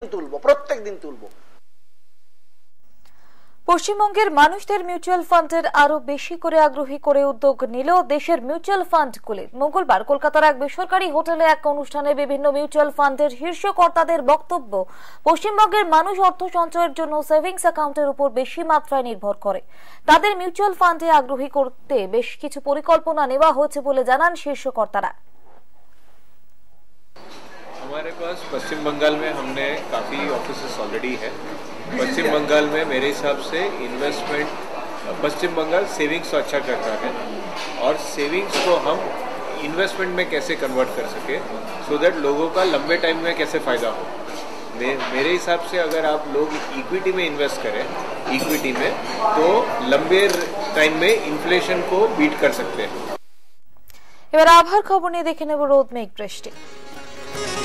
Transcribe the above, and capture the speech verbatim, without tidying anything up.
তুলবো, প্রত্যেক দিন তুলবো। পশ্চিমবঙ্গের মানুষদের মিউচুয়াল ফান্ডের আরো বেশি করে আগ্রহী করে উদ্যোগ নিল দেশের মিউচুয়াল ফান্ডগুলি। মঙ্গলবার কলকাতার এক বেসরকারি হোটেলে এক অনুষ্ঠানে বিভিন্ন মিউচুয়াল ফান্ডের শীর্ষ কর্তাদের বক্তব্য, পশ্চিমবঙ্গের মানুষ অর্থ সঞ্চয়ের জন্য সেভিংস অ্যাকাউন্টের উপর বেশি মাত্রায় নির্ভর করে। তাদের মিউচুয়াল ফান্ডে আগ্রহী করতে বেশ কিছু পরিকল্পনা নেওয়া হয়েছে বলে জানান শীর্ষ কর্তারা। हमारे पास पश्चिम बंगाल में हमने काफ़ी ऑफिसेस ऑलरेडी है। पश्चिम बंगाल में मेरे हिसाब से इन्वेस्टमेंट, पश्चिम बंगाल सेविंग्स तो अच्छा करता है और सेविंग्स को हम इन्वेस्टमेंट में कैसे कन्वर्ट कर सके सो दैट लोगों का लंबे टाइम में कैसे फ़ायदा हो। मे, मेरे हिसाब से अगर आप लोग इक्विटी में इन्वेस्ट करें, इक्विटी में, तो लंबे टाइम में इन्फ्लेशन को बीट कर सकते हैं। এবার আবহাওয়ার খবর নিয়ে দেখে নেব রোদ মেঘ বৃষ্টি।